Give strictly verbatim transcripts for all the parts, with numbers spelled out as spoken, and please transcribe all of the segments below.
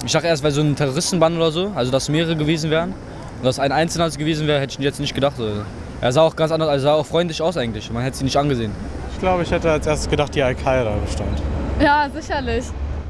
Ich dachte erst, weil so ein Terroristenband oder so, also dass mehrere gewesen wären. Und dass ein Einzelner gewesen wäre, hätte ich jetzt nicht gedacht. Er sah auch ganz anders, also sah auch freundlich aus eigentlich. Man hätte sie nicht angesehen. Ich glaube, ich hätte als erstes gedacht, die Al-Qaida bestand. Ja, sicherlich.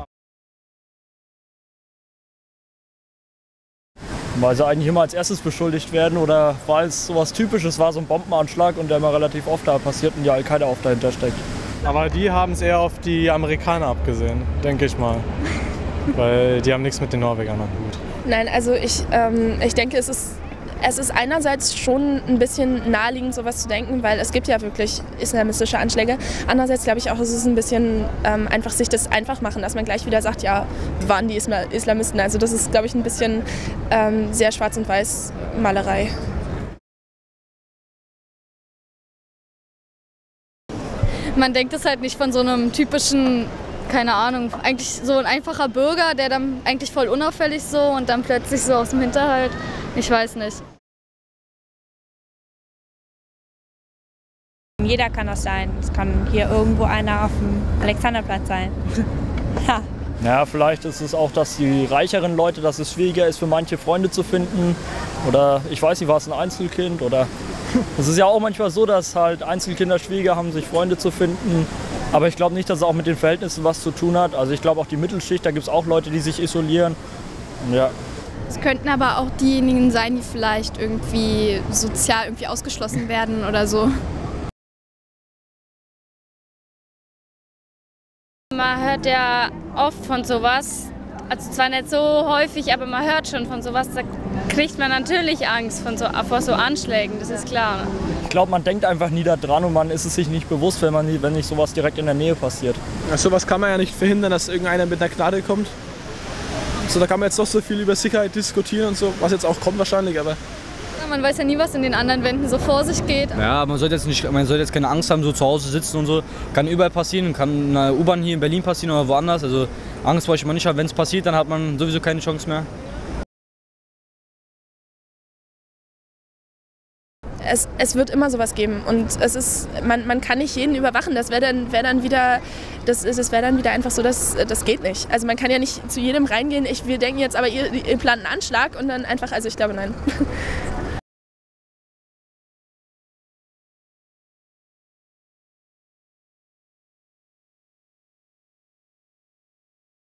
Weil sie eigentlich immer als erstes beschuldigt werden oder weil es sowas Typisches war, so ein Bombenanschlag und der immer relativ oft da passiert und die Al-Qaida oft dahinter steckt. Aber die haben es eher auf die Amerikaner abgesehen, denke ich mal. Weil die haben nichts mit den Norwegern am Hut. Nein, also ich, ähm, ich denke, es ist, es ist einerseits schon ein bisschen naheliegend, sowas zu denken, weil es gibt ja wirklich islamistische Anschläge. Andererseits glaube ich auch, es ist ein bisschen ähm, einfach sich das einfach machen, dass man gleich wieder sagt, ja, waren die Isla Islamisten. Also das ist, glaube ich, ein bisschen ähm, sehr schwarz- und weiß Malerei. Man denkt es halt nicht von so einem typischen, keine Ahnung, eigentlich so ein einfacher Bürger, der dann eigentlich voll unauffällig so und dann plötzlich so aus dem Hinterhalt, ich weiß nicht. Jeder kann das sein. Es kann hier irgendwo einer auf dem Alexanderplatz sein. Ha. Ja, vielleicht ist es auch, dass die reicheren Leute, dass es schwieriger ist für manche Freunde zu finden. Oder ich weiß nicht, war es ein Einzelkind? Oder es ist ja auch manchmal so, dass halt Einzelkinder schwieriger haben, sich Freunde zu finden. Aber ich glaube nicht, dass es auch mit den Verhältnissen was zu tun hat. Also ich glaube auch die Mittelschicht, da gibt es auch Leute, die sich isolieren. Ja. Es könnten aber auch diejenigen sein, die vielleicht irgendwie sozial irgendwie ausgeschlossen werden oder so. Man hört ja oft von sowas, also zwar nicht so häufig, aber man hört schon von sowas, da kriegt man natürlich Angst von so, vor so Anschlägen, das ist klar. Ich glaube, man denkt einfach nie daran und man ist es sich nicht bewusst, wenn, man, wenn nicht sowas direkt in der Nähe passiert. Ja, sowas kann man ja nicht verhindern, dass irgendeiner mit einer Gnade kommt. So, da kann man jetzt doch so viel über Sicherheit diskutieren und so, was jetzt auch kommt wahrscheinlich, aber... Man weiß ja nie, was in den anderen Wänden so vor sich geht. Ja, man sollte jetzt, nicht, man sollte jetzt keine Angst haben, so zu Hause sitzen und so. Kann überall passieren, kann in der U-Bahn hier in Berlin passieren oder woanders. Also Angst bräuchte man nicht haben. Wenn es passiert, dann hat man sowieso keine Chance mehr. Es, es wird immer sowas geben und es ist, man, man kann nicht jeden überwachen. Das wäre dann, wär dann wieder, das, das wäre dann wieder einfach so, dass das geht nicht. Also man kann ja nicht zu jedem reingehen. Ich, wir denken jetzt, aber ihr, ihr plant einen Anschlag und dann einfach, also ich glaube nein.